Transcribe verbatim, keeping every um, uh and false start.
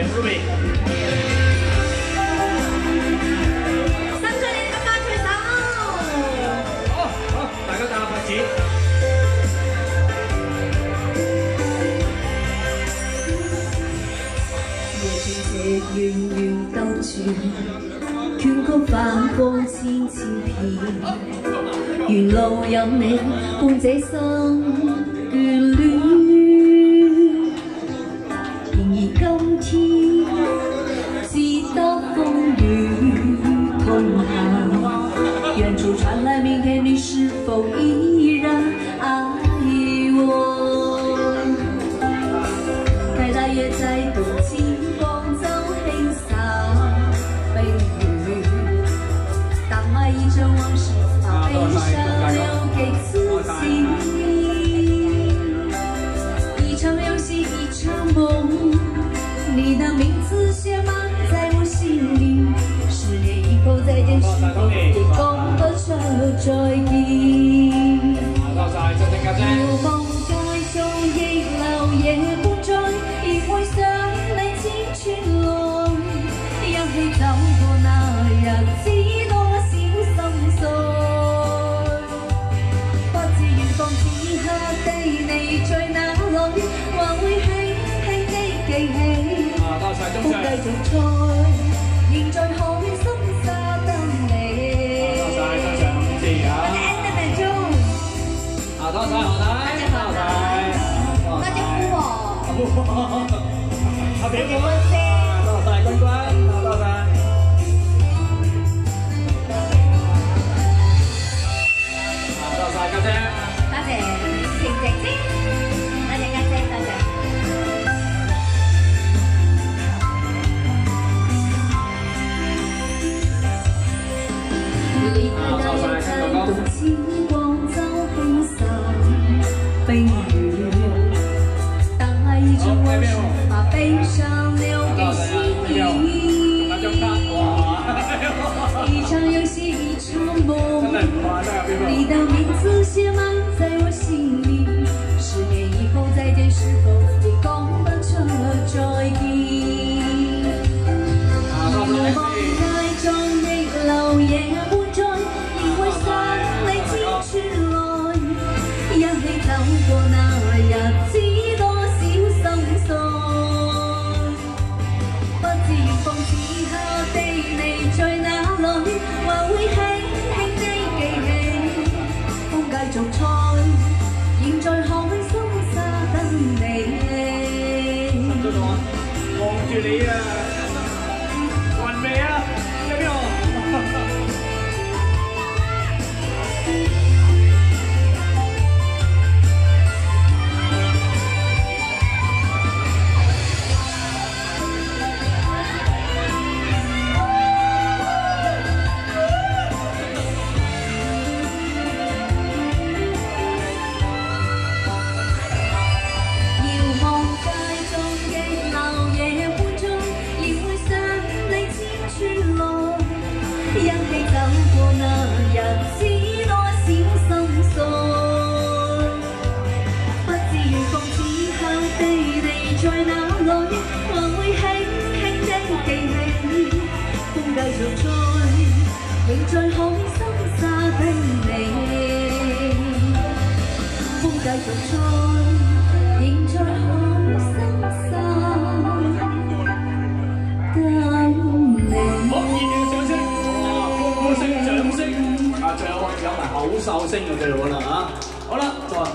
Ruby。 三岁你咁快退手。 好，好，大家打下拍子。 夜長斜遠遠兜轉，卷曲反光千千片。沿路有你伴這生眷戀。 今天只得風雨同行，遠處傳來明天你是否依然愛我？該大夜再度金光就輕灑悲雨，當愛已成往事，把悲傷留給自己。一場遊戲一場夢。 你的名字寫滿在我心裡，十年以後再見時，亦講不出再見。遙望街中亦流夜不再，因為想你千串來，一起走過那日子多少心碎，不知遠方此刻的你在哪裏，還會輕輕的記起。 風繼續吹，仍在海心沙等你。 多謝多謝唔知啊。 多謝 Andy 中。 啊，多謝何太，多謝。 多謝富和。 阿表哥，多謝君君，多謝。啊，多謝家姐。 多謝婷姐姐，多謝家姐，多謝。 離開大夜再度金光就輕灑悲雨，當愛已成往事，把悲傷留給心裡。一場遊戲一場夢，你的名字寫滿在我心裡。十年以後再見時候，你講不出再見。遙望街中亦流夜。 走過那日子多少心碎，不知遠方此刻的你在哪裏，還會輕輕的記起。風繼續吹，仍在海心沙等你。 望住你啊，暈未啊？有邊個？ 一起走過那日子多少心碎，不知遠方此刻的你在哪裏，還會輕輕的記起。風繼續吹，仍在海心沙等你。風繼續吹，仍在海心沙等你。 好，熱烈嘅掌聲！ 掌聲啊！最後有埋口哨聲就最好啦嚇！好啦，再。